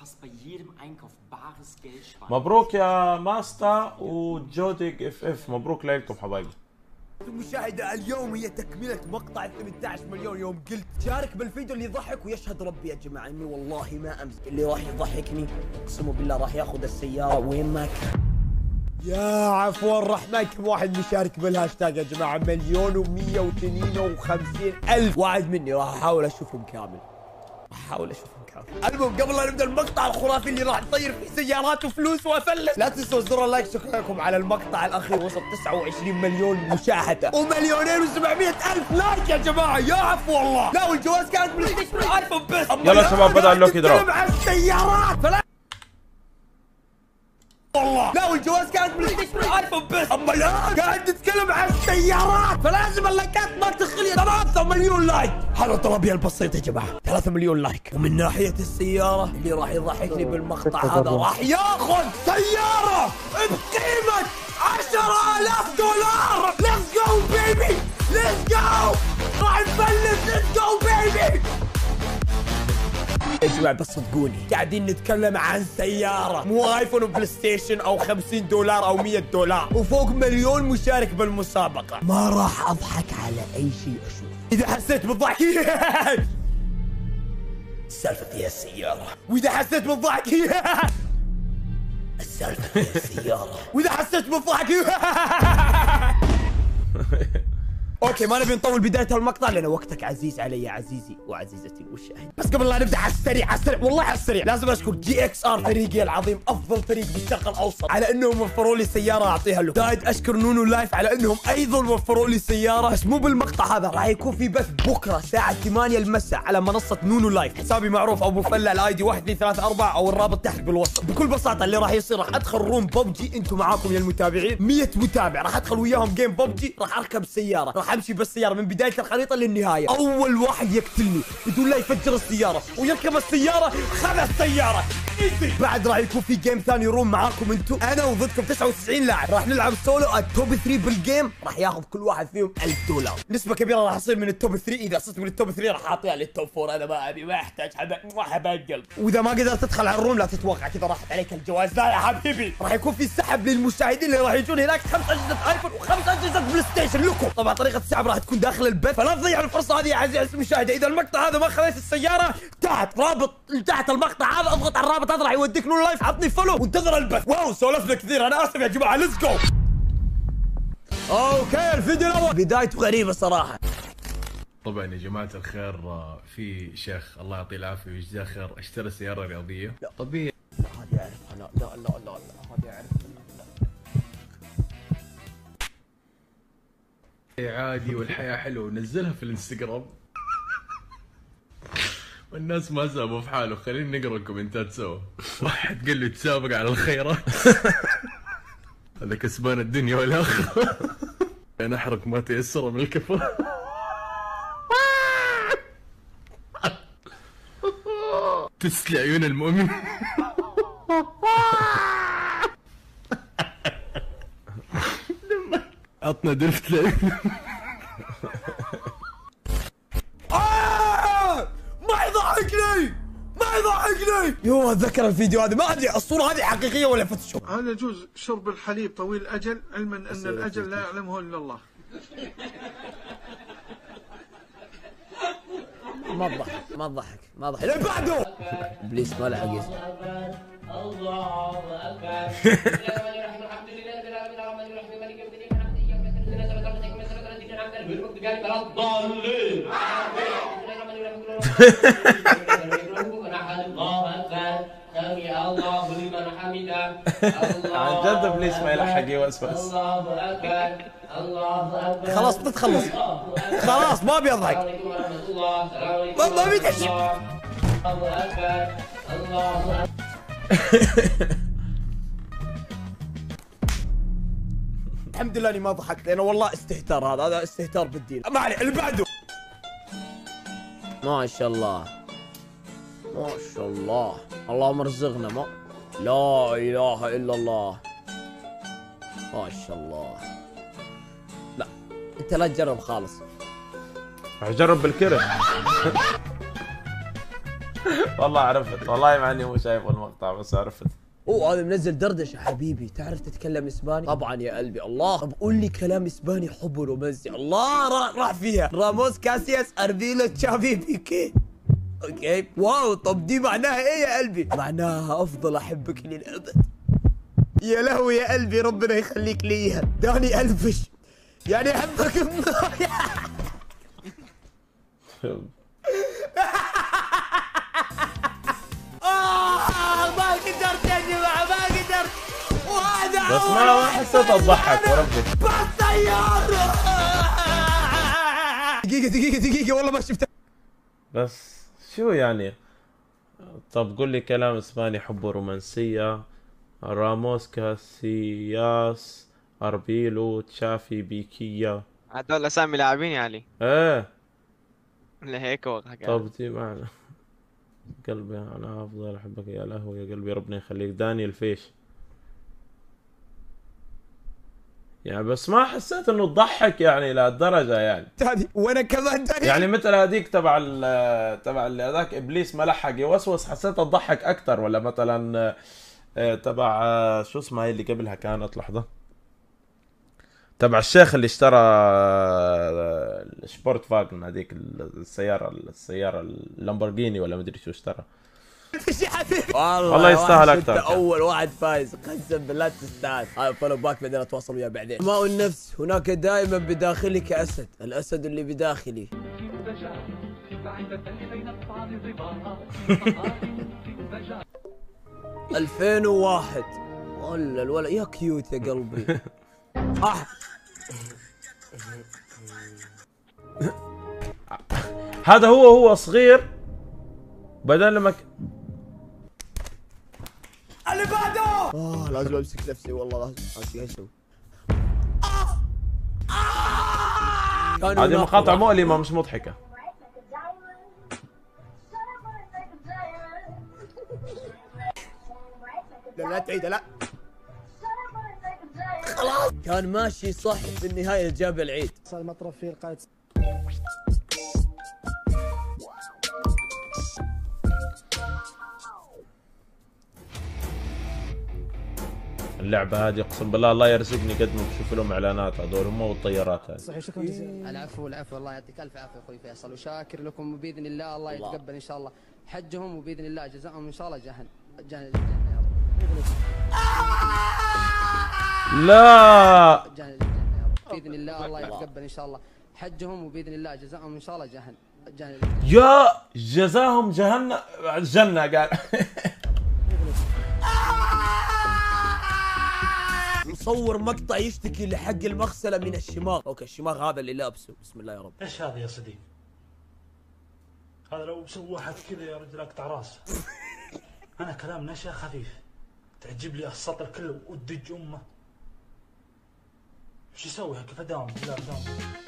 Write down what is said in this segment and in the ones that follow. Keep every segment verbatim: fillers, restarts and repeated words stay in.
مبروك يا ماستا وجوديك اف اف، مبروك لكم حبايبي. المشاهدة اليوم هي تكملة مقطع ثمانية عشر مليون يوم قلت شارك بالفيديو اللي يضحك، ويشهد ربي يا جماعة اني والله ما امزح، اللي راح يضحكني اقسم بالله راح ياخذ السيارة وين ما كان. يا عفوا الرحمن، كم واحد مشارك بالهاشتاج يا جماعة؟ مليون ومية واثنين وخمسين ألف واحد مني، راح احاول اشوفهم كامل، راح احاول اشوفهم كامل. المهم قبل لا نبدا المقطع الخرافي اللي راح نطير فيه سيارات وفلوس وافلس، لا تنسوا زر اللايك. شكرا لكم على المقطع الاخير، وصل تسعة وعشرين مليون مشاهدة ومليونين وسبعمية ألف لايك يا جماعة. يا عفو الله، لا والجواز كانت بلاي ستيشن ايفون بس. يلا شباب بدأ اللوك يضرب. نتكلم عن السيارات فلا والله، لا والجواز كانت بلاي ستيشن ايفون بس، اما الان قاعد نتكلم عن السيارات، فلازم اللايكات ما تخلي. ثلاثة مليون لايك، هذا طلبي البسيط يا جماعه، ثلاثة مليون لايك. ومن ناحيه السياره اللي راح يضحكني بالمقطع هذا راح ياخذ سياره بقيمه عشرة آلاف دولار. ليتس جو بيبي، ليتس جو، راح نفلس. ليتس جو بيبي يا جماعة، بس صدقوني قاعدين نتكلم عن سيارة، مو ايفون وبلاي ستيشن او خمسين دولار او مية دولار، وفوق مليون مشارك بالمسابقة. ما راح اضحك على اي شيء اشوف. اذا حسيت بالضحك السالفة هي السيارة، واذا حسيت بالضحك السالفة هي السيارة، واذا حسيت بالضحك اوكي ما نبي نطول بداية المقطع لان وقتك عزيز علي يا عزيزي وعزيزتي المشاهد. بس قبل لا نبدا على السريع على السريع والله على السريع لازم اشكر جي اكس ار فريقي العظيم، افضل فريق بالشرق الاوسط، على انهم وفروا لي سيارة اعطيها لكم. زايد اشكر نونو لايف على انهم ايضا وفروا لي سيارة، بس مو بالمقطع هذا، راح يكون في بث بكره الساعة ثمانية المساء على منصة نونو لايف. حسابي معروف ابو فله، الاي دي واحد اثنين ثلاثة أربعة او الرابط تحت بالوصف. بكل بساطة اللي راح يصير راح ادخل روم ببجي، انتم معاكم يا المتابعين مية متابع، راح ادخل وياهم جيم ببجي، راح اركب السيارة، راح امشي بالسيارة من بداية الخريطة للنهاية. أول واحد يقتلني بدون لا يفجر السيارة ويركب السيارة خذ السيارة ايزي. بعد راح يكون في جيم ثاني روم معاكم انتم، أنا وضدكم تسعة وتسعين لاعب، راح نلعب سولو. التوب ثلاثة بالجيم راح ياخذ كل واحد فيهم ألف دولار. نسبة كبيرة راح تصير من التوب ثلاثة، إذا صرت من التوب ثلاثة راح أعطيها للتوب أربعة. أنا ما أبي، ما أحتاج حبايب، ما حبايب قلب. وإذا ما قدرت تدخل على الروم لا تتوقع كذا راحت عليك الجواز، لا يا حبيبي. راح يكون في سحب للمشاهدين اللي راح يجون هناك، خمس أجهزة آيفون وخمس أجهزة بلاي ستيشن لكم. طبعا طريقة السحب راح تكون داخل البث، فلا تضيع الفرصة هذه يا عزيزي المشاهد. إذا المقطع هذا ما خذيت السيارة، تحت رابط تحت المقطع هذا اضغط على الرابط هذا راح يوديك نور لايف، عطني فولو وانتظر البث. واو سولفنا كثير، أنا آسف يا جماعة، ليتس جو. اوكي الفيديو الاول بدايته غريبه صراحه. طبعا يا جماعه الخير، في شيخ الله يعطيه العافيه ويجزاه خير اشترى سياره رياضيه. لا طبيعي، لا هذه اعرفها، لا لا لا لا هذه اعرفها، لا عادي والحياه حلوه. نزلها في الانستغرام والناس ما سابوا في حاله. خلينا نقرا الكومنتات سوا. واحد قال له تسابق على الخيرات هذا كسبان الدنيا والاخره. انا احرق ما تيسر من الكفى. تسلي عيون المؤمن. عطنا درفت لعيون. ما يضحكني ما يضحكني. يوه اتذكر الفيديو هذا، ما ادري الصورة هذه حقيقية ولا فوتوشوب. هل يجوز شرب الحليب طويل الأجل علما أن الأجل لا يعلمه إلا الله؟ ما تضحك ما تضحك ما تضحك. اللي بعده ابليس ما له حقيقة. الله اكبر. عن جد ابليس ما يلحق يوسوس. الله اكبر الله اكبر. خلاص بتتخلص، خلاص ما بيضحك، ما ما بيدش. الله اكبر الله اكبر. الحمد لله اني ما ضحكت لانه والله استهتار، هذا هذا استهتار بالدين. ما عليه اللي بعده. ما شاء الله ما شاء الله، اللهم ارزقنا. ما لا اله الا الله، ما شاء الله. لا انت لا تجرب خالص، راح اجرب بالكره. والله عرفت، والله مع اني مو شايف المقطع بس عرفت. اوه هذا منزل دردشه حبيبي، تعرف تتكلم اسباني؟ طبعا يا قلبي. الله طب قول لي كلام اسباني حب رومانسي. الله راح راح فيها. راموس كاسياس اربيلو تشافي بيكي. اوكي واو طب دي معناها ايه يا قلبي؟ معناها افضل احبك للابد. يا لهوي يا قلبي ربنا يخليك لي. داني الفش يعني احبك. ما قدرت يا جماعه ما قدرت. وهذا بس ما ما حسيت اضحك وربي. بالطياره. دقيقه دقيقه دقيقه والله ما شفتها. بس شو يعني؟ طب قول لي كلام اسباني حب رومانسية. راموس كاسياس اربيلو تشافي بيكيا. هدول اسامي لاعبين يا علي. ايه لهيك وقتها. طب دي معنى قلبي انا افضل احبك يا لهوي يا قلبي ربنا يخليك. داني الفيش يعني، بس ما حسيت انه تضحك يعني لهالدرجه يعني. هذه وانا كمان داني يعني مثل هذيك تبع ال تبع اللي هذاك ابليس ما لحق يوسوس، حسيت تضحك اكثر. ولا مثلا تبع شو اسمها هي اللي قبلها كانت لحظه، تبع الشيخ اللي اشترى سبورت فاجن هذيك السياره السياره اللامبورجيني ولا مدري شو اشترى. والله, والله يستاهل اكثر. اول واحد فايز قسم بالله تستاهل. هاي فولو باك بعدين اتواصل وياه بعدين. ماء النفس هناك دائما بداخلك اسد، الاسد اللي بداخلي. ألفين وواحد والله الولد يا كيوت يا قلبي. أح هذا هو هو صغير بدل لما ك... اللي بعده. اه لازم امسك نفسي والله لازم امسك اسوي. هذه مقاطع مؤلمة مش مضحكة. لا لا تعيدها لا. خلاص كان ماشي صح في النهاية جاب العيد. صار مطرف في القائد. اللعبة هذه اقسم بالله الله يرزقني قد ما بشوف لهم اعلانات هذول هم والطيارات هذه. صحيح شكرا جزيلا. العفو العفو الله يعطيك الف عافيه اخوي فيصل وشاكر لكم وباذن الله الله يتقبل ان شاء الله حجهم وباذن الله جزاهم ان شاء الله جهنم جهنم يا رب. لا جهنم باذن الله الله يتقبل ان شاء الله حجهم وباذن الله جزاهم ان شاء الله جهنم جهنم. يا جزاهم جهنم الجنة قال. مصور مقطع يشتكي لحق المغسلة من الشماغ. اوكي الشماغ هذا اللي لابسه. بسم الله يا رب. ايش هذا يا صديق؟ هذا لو سوى واحد كذا يا رجل اقطع راسه. انا كلام نشا خفيف تعجب لي السطر كله ودج امه. ايش يسوي كيف اداوم؟ لا اداوم.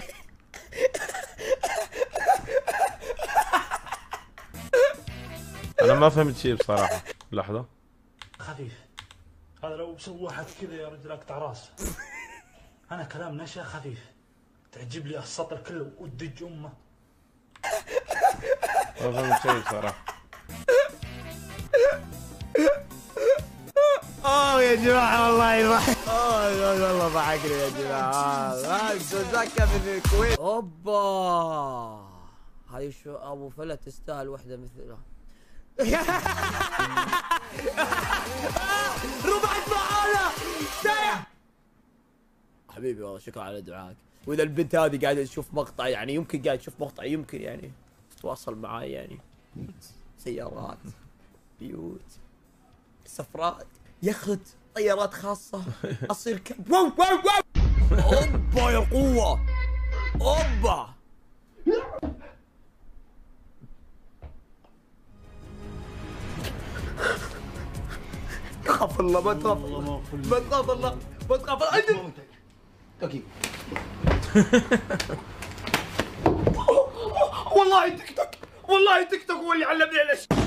انا ما فهمت شيء بصراحة. لحظة خفيف هذا لو سوى واحد كذا يا رجل اقطع راسه. انا كلام نشا خفيف تعجب لي السطر كله ودج امه. ما فهمت شيء بصراحة. اه يا جماعة والله يضحك. اه والله ضحكني يا جماعة. سوزاكا من الكويت. اوبا هاي شو ابو فلا تستاهل وحدة مثلها. ربعت معانا سايع. حبيبي والله شكرا على دعائك. واذا البنت هذه قاعدة تشوف مقطع يعني يمكن قاعدة تشوف مقطع يمكن يعني تتواصل معاي يعني. سيارات بيوت سفرات يخت طيارات خاصة اصير كلب. واو واو واو اوبا يا قوة اوبا. خاف الله ما تخاف ما تخاف الله ما تخاف الله. دقيقة والله تيك توك والله تيك توك هو اللي علمني الاشياء.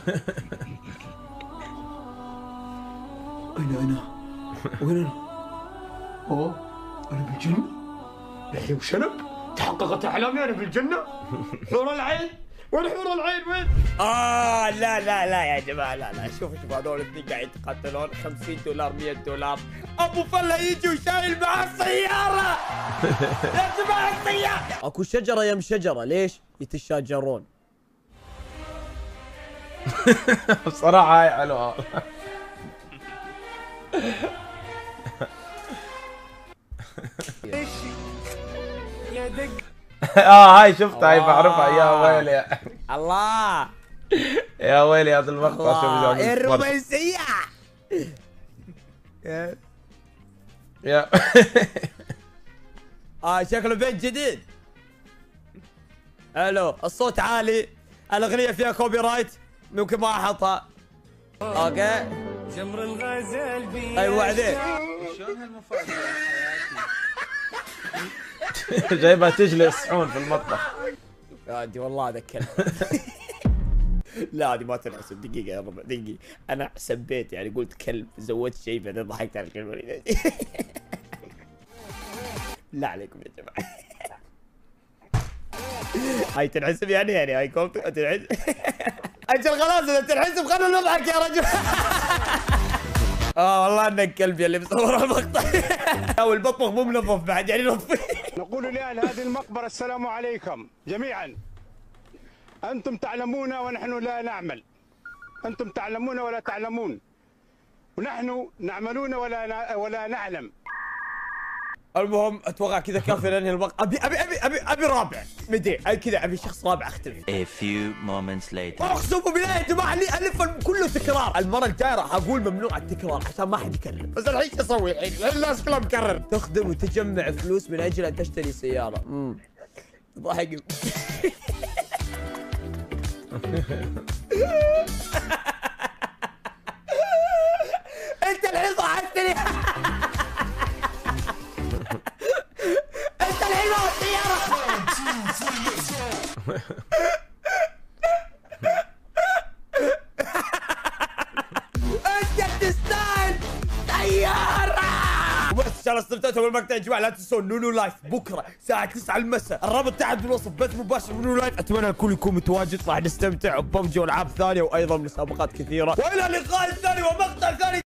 أين أنا؟ وين أنا؟ أوه أنا بالجنة؟ لحية وشنب؟ تحققت أحلامي أنا بالجنة؟ نور العين وين حور العين وين؟ اه لا لا لا يا جماعه لا لا شوفوا شوفوا هذول الاثنين قاعد يتقاتلون خمسين دولار مية دولار ابو فله يجي وشايل معاه السياره يا جماعه السياره اكو شجره يم شجره ليش؟ يتشاجرون بصراحه هاي حلوه. يا دق اه هاي شفتها هاي بعرفها يا ويلي. الله يا ويلي هذا المقطع شوف يا الرومانسيه يا اه شكله بيت جديد. الو الصوت عالي الاغنيه فيها كوبي رايت ممكن ما احطها. اوكي جمر الغزال بي ايوه بعدين شلون هالمفاجأة يا حياتي؟ جايبها تجلي الصحون في المطبخ. هادي والله هذا كلب. لا هذه ما تنحسب دقيقة يا ربع دقيقة أنا سبيت يعني قلت كلب زودت شيء بعدين ضحكت على الكلمة. لا عليكم يا جماعة. هاي تنحسب يعني يعني هاي كومنت تنحسب. أجل خلاص إذا تنحسب خلونا نضحك يا رجل. اه والله انك كلب يا اللي مصور المقطع. والمطبخ مو منظف بعد يعني نظفي. نقول لأهل هذه المقبرة السلام عليكم جميعا. أنتم تعلمون ونحن لا نعمل. أنتم تعلمون ولا تعلمون. ونحن نعملون ولا ولا نعلم. المهم اتوقع كذا كافي لانهي المقطع. ابي ابي ابي ابي ابي رابع مدي كذا ابي شخص رابع اختلف. A few moments later. اقسم بالله يا جماعه اللي الف كله تكرار. المره الجايه راح اقول ممنوع التكرار عشان ما حد يكرر. بس الحين ايش اسوي الحين؟ الناس كلها مكرر. تخدم وتجمع فلوس من اجل ان تشتري سياره. امم ضحك. انت الحين ضحكتني. انت الحين السياره. انت تستاهل سياره. وبس ان شاء الله استمتعتوا بالمقطع يا جماعه. لا تنسون نونو لايف بكره الساعه تسعة المساء. الرابط تحت بالوصف بث مباشر نونو لايف. اتمنى الكل يكون متواجد راح نستمتع بببجي والعاب ثانيه وايضا مسابقات كثيره. والى اللقاء الثاني ومقطع ثاني.